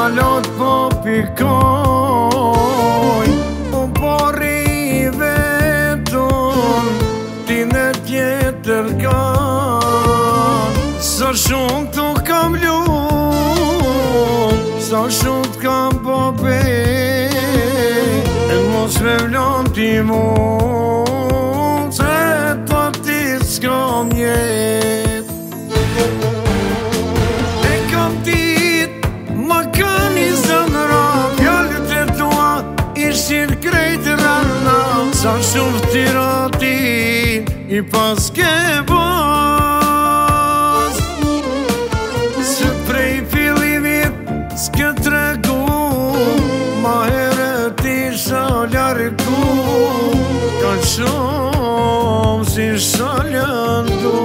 lot po pikoj, po pori i vetun, ti në tjetër kan. Sa shumë të kam lumë, sa shumë të kam po pej, e mos me vlon ti mu, se të ti s'kam jet. E kam dit, ma ka një zënra, fjallet e tua ishin krejt rana, sa shumë tiratin i pas ke bas. Se prej fillimit s'ke tregu, ma herët isha largu, ka shumë si isha lëndu.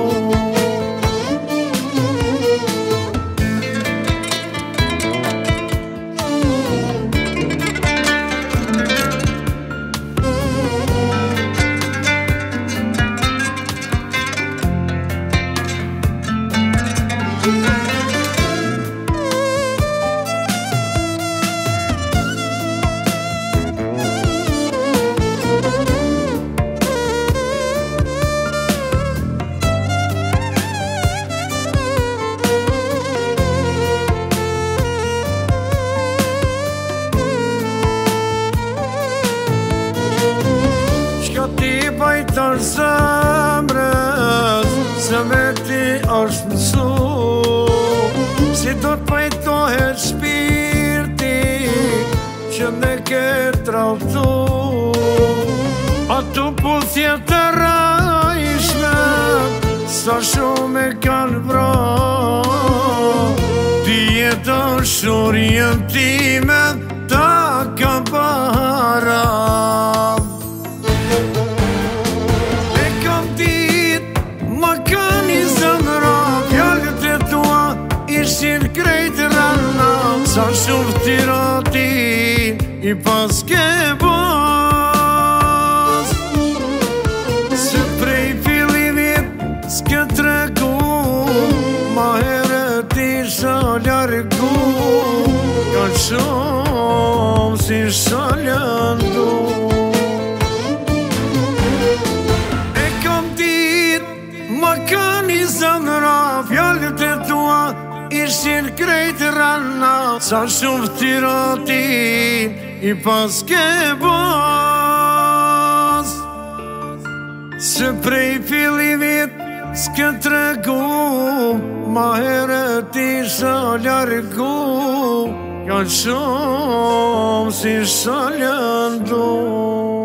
Ti bajtar zemrës, se me ti është mësu, si do t'pajtohet shpirti që ne ke trautu. Ato puthje të rajshme, sa shumë e kanë vra, ti e dashurien time ta ka para. Ishin krejt rana, sa shumë tiratin i pas ke bas. Se prej fillimit s'ke tregu, ma herët isha largu, ka shumë si isha lëndu. E kam dit, ma ka një zënra, fjallet e tua ishin krejt rana, sa shumë tiratin i pas ke bas. Se prej fillimit s'ke tregu, ma herët isha largu, ka shumë si isha lëndu.